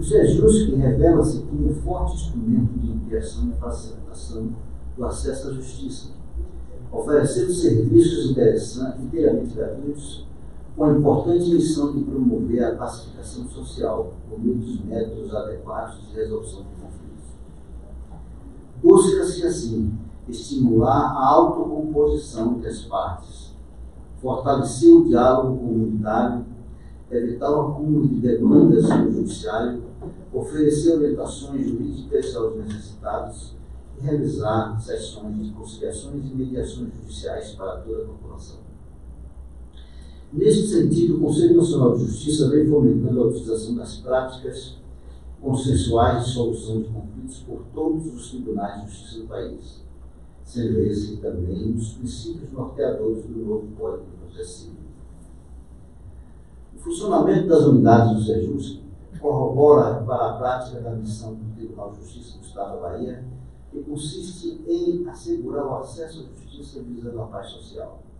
O SEJUSC revela-se como um forte instrumento de ampliação e facilitação do acesso à justiça, oferecendo serviços interessantes, inteiramente gratuitos, com a importante missão de promover a pacificação social por meio dos métodos adequados de resolução de conflitos. Busca-se, assim, estimular a autocomposição entre as partes, fortalecer o diálogo comunitário, evitar o acúmulo de demandas no judiciário, oferecer orientações jurídicas aos necessitados e realizar sessões de conciliações e mediações judiciais para toda a população. Neste sentido, o Conselho Nacional de Justiça vem fomentando a utilização das práticas consensuais de solução de conflitos por todos os tribunais de justiça do país, sendo esse também um dos princípios norteadores do novo Código de Processo Civil. O funcionamento das unidades do SEJUSC corrobora para a prática da missão do Tribunal de Justiça do Estado da Bahia, que consiste em assegurar o acesso à justiça visando a paz social.